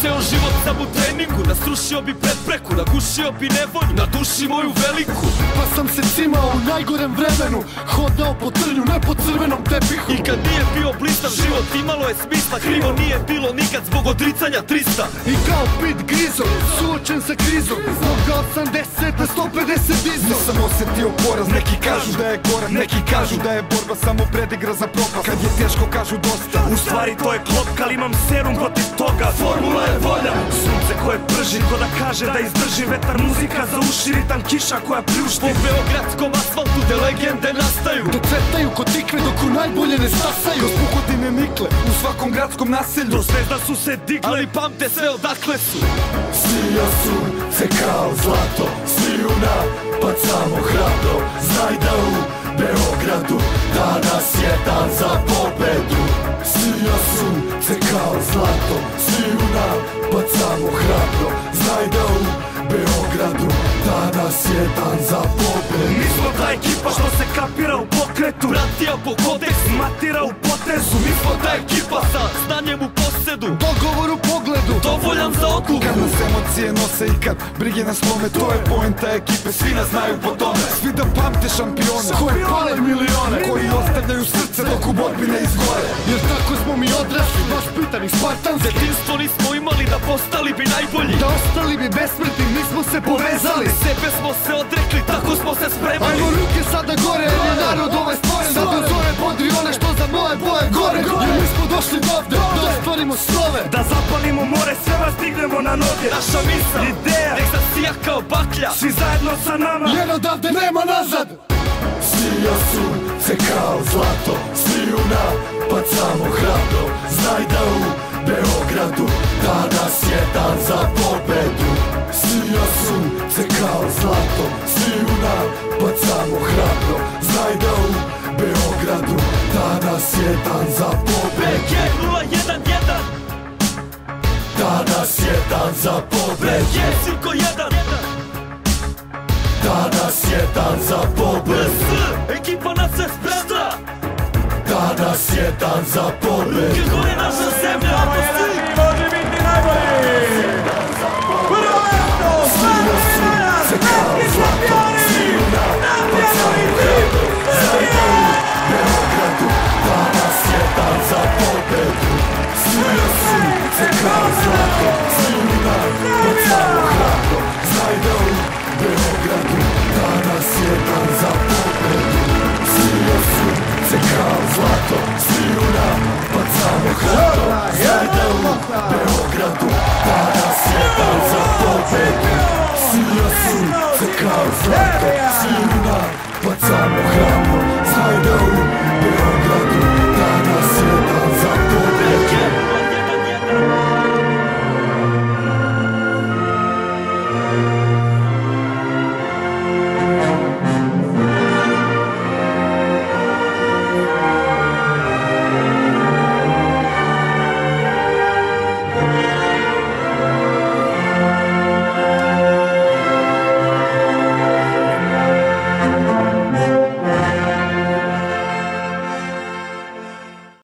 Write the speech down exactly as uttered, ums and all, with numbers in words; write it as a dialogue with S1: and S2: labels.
S1: ceo život sam u treningu, nasrušio bi prepreku, nagušio bi nevolju, na duši moju veliku.
S2: Pa sam se cimao u najgorem vremenu, hodao po trnju, ne po crvenom tepihu.
S1: I kad nije bio blistav život imalo je smisla, krivo nije bilo nikad zbog odricanja trista.
S2: I kao Pit Grizo, suočen sa krizom, zbog ga osamdeset na sto pedeset dizo.
S3: Nisam osjetio poraz, neki kažu da je korak, neki kažu da je borba samo predigra za propast. Kad je teško kažu dosta,
S4: u stvari to je klopka, ali imam serum protiv toga. Formula je volja, sunce koje prži, ko da kaže da izdrži vetar, muzika za uši, ritam kiša koja pljušti.
S1: Po beogradskom asfaltu gde legende nastaju,
S2: da cvetaju ko tikve dok u najbolje ne stasaju.
S3: Ko spukotine nikle u svakom gradskom naselju,
S4: do zvezda su se digle,
S1: ali pamte sve odakle su.
S2: Sija sunce kao zlato, sviju napad samo hrabro. Znaj da u Beogradu danas je dan za pobedu. Sija sunce kao zlato, sviju napad samo hrabro. Znaj da u Beogradu danas je dan za pobedu.
S4: Mi smo ta ekipa što se kapira u pokretu,
S1: bratija po kodeksu,
S4: matira u potezu.
S1: Mi smo ta ekipa sa znanjem u posedu,
S2: dogovor u pogledu,
S1: dovoljan za odluku.
S3: Kad nas emocije nose i kad brige nas slome, to je poenta ekipe, svi nas znaju po tome. Svi da pamte šampione,
S2: koji pale milione,
S3: koji ostavljaju srce dok u borbi ne izgore.
S2: Jer tako smo mi odrasli, baš pitani spartanski.
S1: Detinstvo nismo imali da postali bi najbolji,
S2: da ostali bi besmrtni, mi smo se povezali.
S1: Sebe smo se odrekli, tako smo se spremali.
S2: Ajmo ruke sada gore, jer je narod ovaj stvoren. Sad do zore bodri one što za moje boje gore. Jer mi smo došli dovde, da ostvarimo snove,
S4: da zapalimo more, sve vas dignemo na noge.
S1: Naša misla,
S4: ideja,
S1: nek zasija kao baklja,
S4: svi zajedno sa nama,
S2: jer odavde nema nazad. Sija sunce kao zlato, sviju napad samo hrabro. Znaj da u Beogradu danas je dan za pobedu. Sija sunce kao zlato, sviju napad samo hrabro. Znaj da u Beogradu danas je dan za pobedu.
S1: B G nula jedan jedan,
S2: danas je dan za pobedu.
S1: B G Cinko jedan,
S2: danas je dan za pobedu.
S1: Ekipa nas se spremna,
S2: danas je dan za pobedu.